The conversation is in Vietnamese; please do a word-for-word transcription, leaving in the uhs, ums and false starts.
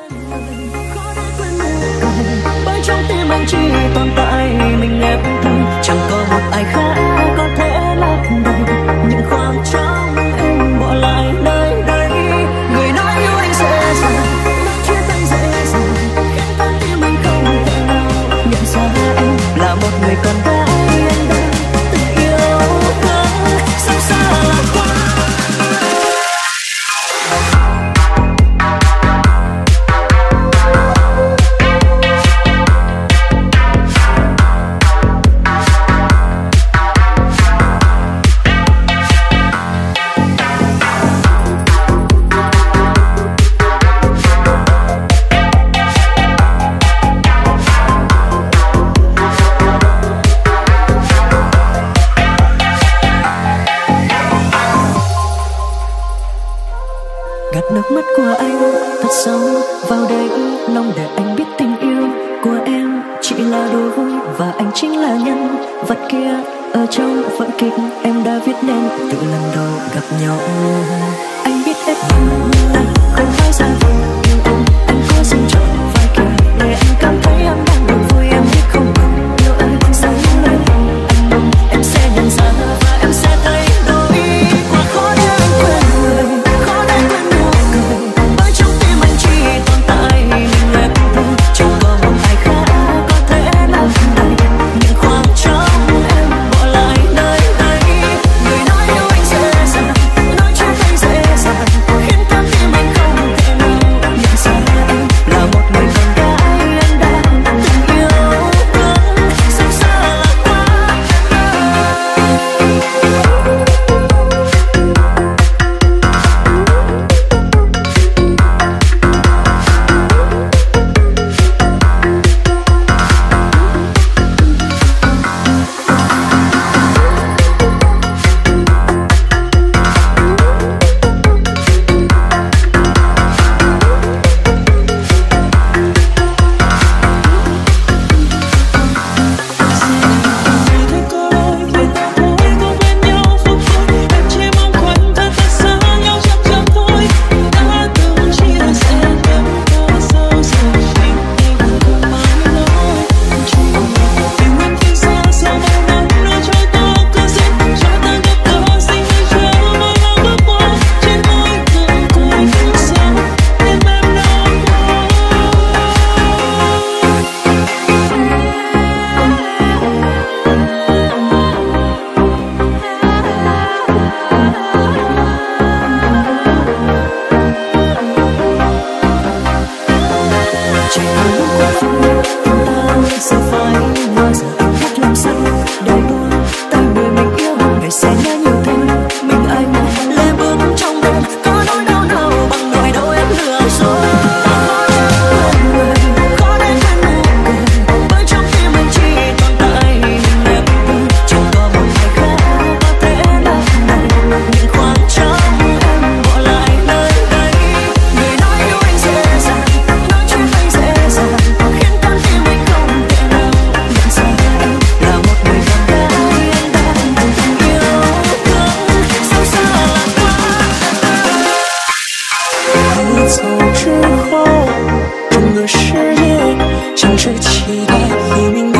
Bởi trong tim anh chỉ tồn tại mình em thôi, chẳng có một ai khác có thể lấp đầy những khoảng trống em bỏ lại nơi đây. Người nói yêu anh dễ dàng, nói chia tay dễ dàng, khiến con tim anh không thể nào nhận ra em là một người con gái anh đã từng yêu thương. Sao xa là quá. Gạt nước mắt của anh thật sâu vào đây lòng để anh biết tình yêu của em chỉ là đùa vui và anh chính là nhân vật kia ở trong vở kịch em đã viết nên từ lần đầu gặp nhau. Anh biết hết nhưng anh không nói ra về yêu em, anh có dừng chọn vài kia để anh cảm thấy em đang buồn vui. Em biết không yêu anh sao những lời anh mong em sẽ nhận ra và em sẽ thấy đổi quá khó để anh quên người, khó để quên nụ cười. Bởi trong tim anh chỉ tồn tại mình em thôi, chẳng có một ai khác có thể làm đầy những khoảng trống em bỏ lại nơi đây. Người nói yêu anh dễ dàng, nói chia tay dễ dàng, khiến con tim anh không thể nào nhận ra em là một người con gái anh đã từng yêu thương. Sao xa là quá. Chỉ có lúc qua vui chúng ta sẽ phải nói giờ anh biết làm sao để buông tay người mình yêu. Ngày sẽ nhớ nhiều thêm mình anh lê bước trong đêm, có nỗi đau nào bằng nỗi đau em lừa dối. Khó để quên nụ cười, bởi trong tim anh chỉ tồn tại mình em thôi, chẳng có một ai khác có thể làm đầy những khoảng trống em bỏ lại nơi đây. Người nói yêu anh dễ dàng, nói chia tay dễ dàng, khiến con tim anh không thể nào nhận ra em là một người con gái anh đã từng yêu thương. Sao xa là quá. 你走之后，整个世界像是期待已明。